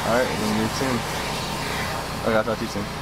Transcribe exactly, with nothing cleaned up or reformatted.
Alright, we'll meet soon. Okay, I'll talk to you soon.